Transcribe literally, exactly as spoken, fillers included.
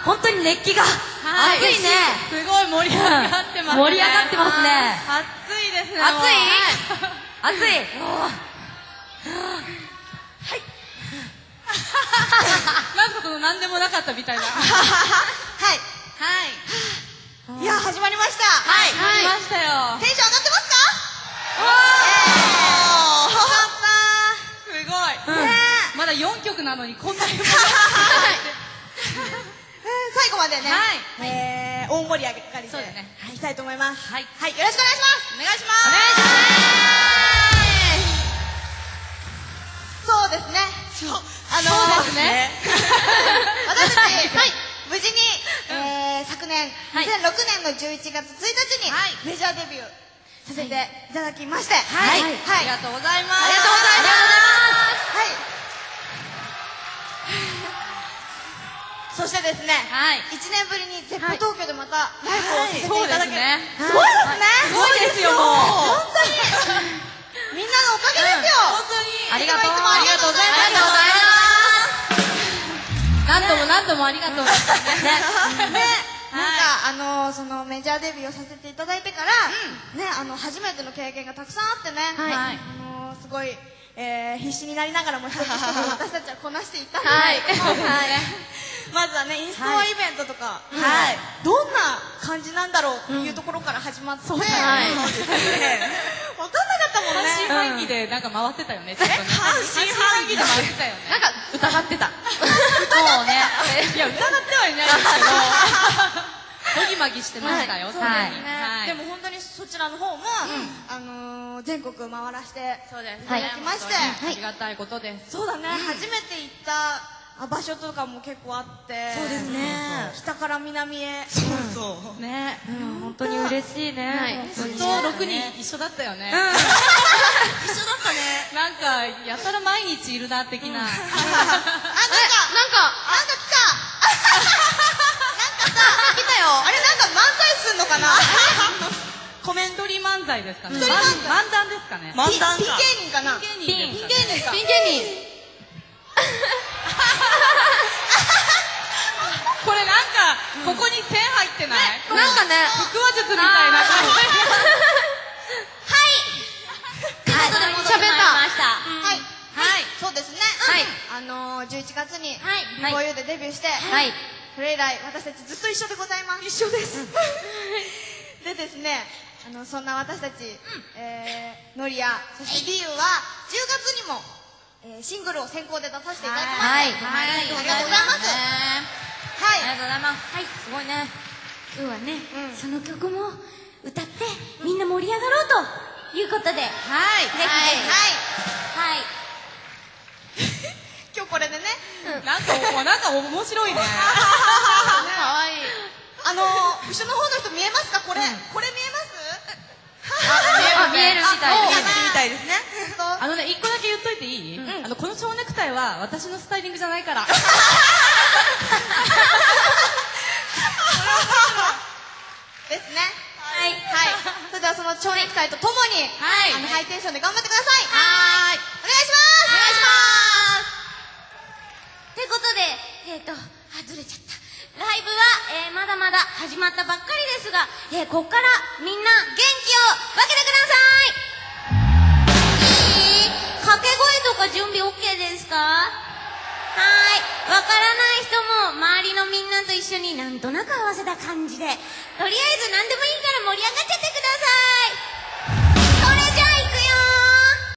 本当に熱気が熱いね。 すごい盛り上がってますね。 盛り上がってますね。 暑いですね。 暑い暑い。はい。 なんかその何でもなかったみたいな。はい。 はい。いや、始まりました。 はい。始まりましたよ。 テンション上がってますか？ すごい。まだよんきょくなのにこんなに盛り上がって最後までね、大盛り上がりでいきたいと思います。はい、よろしくお願いします。 お願いします。 そうですね。あのそうですね。 私たち無事に昨年にせんろくねんのじゅういちがつついたちにメジャーデビューさせていただきまして、 はい、ありがとうございます。 ありがとうございます。はい。そしてですね、いちねんぶりにゼップ東京でまたライブをさせていただける。すごいですね。 すごいですよ、もう。 本当に。みんなのおかげですよ。 本当に。 ありがとう。 ありがとうございます。 ありがとうございます。何度も何度もありがとうございます。ね。 なんかあのそのメジャーデビューをさせていただいてからね、あの初めての経験がたくさんあってね、あのすごい必死になりながらも一つ一つ私たちはこなしていったんですけど、まずはね、インストアイベントとか、どんな感じなんだろうっていうところから始まって、分かんなかったもんね。 半信半疑でなんか回ってたよね。半信半疑で回ってたよね。なんか疑ってた。 そうね。 いや、疑ってはいないんですけど、どぎまぎしてましたよ。 でも本当にそちらの方もあの全国回らせていただきまして、 ありがたいことです。 そうだね、初めて行った場所とかも結構あって、そうですね、北から南へ、そうそうね、 本当に嬉しいね。 ずっとろくにん一緒だったよね。 一緒だったね。 なんかやたら毎日いるな的な。あ、なんかなんかなんか来た。なんかさ、来たよ。あれなんか漫才すんのかな。 コメントリー漫才ですかね。 一人漫才。 漫談ですかね。 漫談か。ピン芸人かな。 ピン芸人ですか。 ピン芸人。これなんかここに線入ってない？ なんかね、 腹話術みたいな感じ。 はい。 喋った。 はい。はい。そうですね。はい。あのじゅういちがつにビーフォーユーでデビューして、はい。それ以来私たちずっと一緒でございます。一緒です。でですね、あのそんな私たちノリアそしてビーユはじゅうがつにもシングルを先行で出させていただきました。はい。ありがとうございます。はい。 ありがとうございます。はい、すごいね。今日はね、その曲も歌ってみんな盛り上がろうということで、はい。ぜひぜひ。はい。 今日これでね、 なんかなんか面白いね。 可愛い。あの後ろの方の人見えますか？これこれ見えます？ あ、見えるみたいです。 みたいですね。 あのね、一個だけ言っといていい？あのこの蝶ネクタイは私のスタイリングじゃないから。 ですね。はい。はい。それではその蝶ネクタイとともに、あのハイテンションで頑張ってください。はい。お願いします。お願いします。 ということで、えっと、あ、ずれちゃった。ライブは、えー、まだまだ始まったばっかりですが、えー、こっからみんな元気を分けてください。いい？掛け声とか準備 OK ですか？はーい。わからない人も周りのみんなと一緒になんとなく合わせた感じで、とりあえず何でもいいから盛り上がっちゃってください。